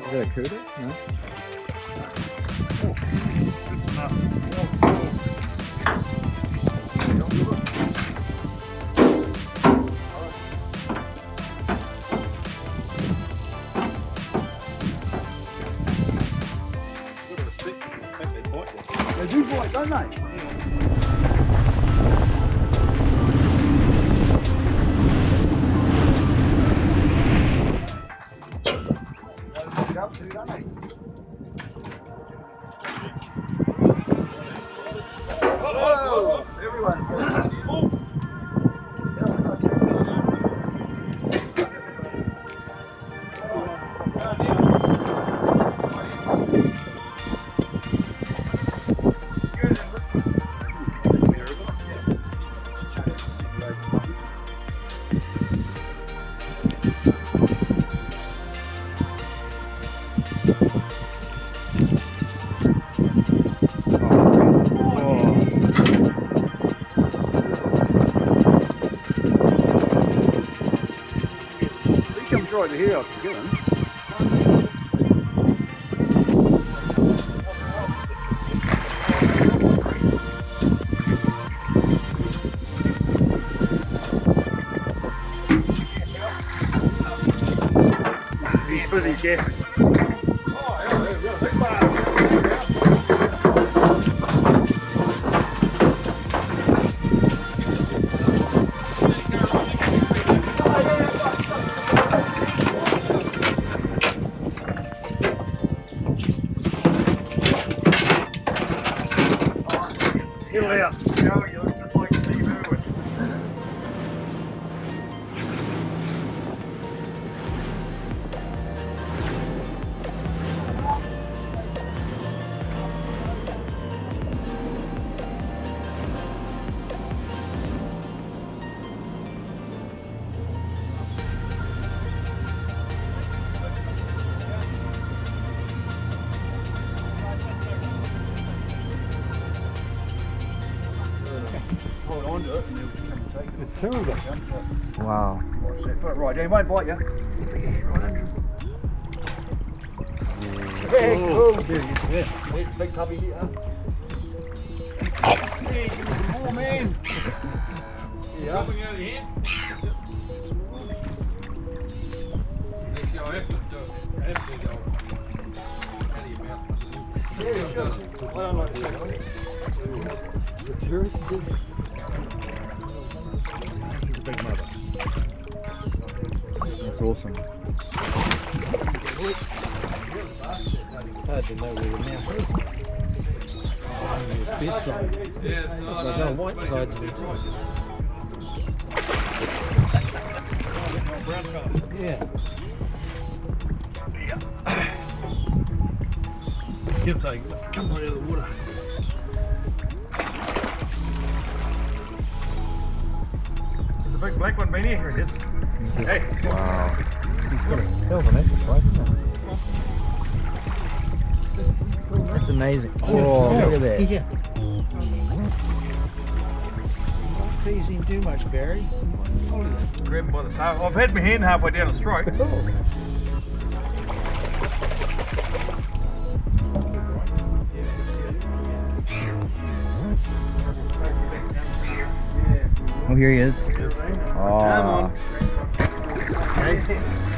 Is that a cougar? No. They do bite, don't they? Whoa! Everyone. Right here, I can get him. He's busy, Jeff. Out. You know, you look just like Steve Irwin. Hold on to it and they'll come and take it. There's two of them. Wow. Right, he won't bite you. Yeah. Oh, there he is. There's a big puppy here. Hey, give me some more, man. Yeah. Coming out of here? Let's go after it. Out of your mouth. I don't like that. The tourist did. He's a big mother. That's awesome. Hard to know where the mouth is. This side. Yeah, There's no white side to it. Yeah. Skip's like, come out of the water. There's a big black one behind here. Here it is. Hey. Wow. He's got a hell of an appetite, isn't it? That's amazing. Oh, look at that. Yeah. Don't tease him too much, Barry. Grab him by the tail. I've had my hand halfway down his throat. Oh, here he is. Come Oh. on. Okay.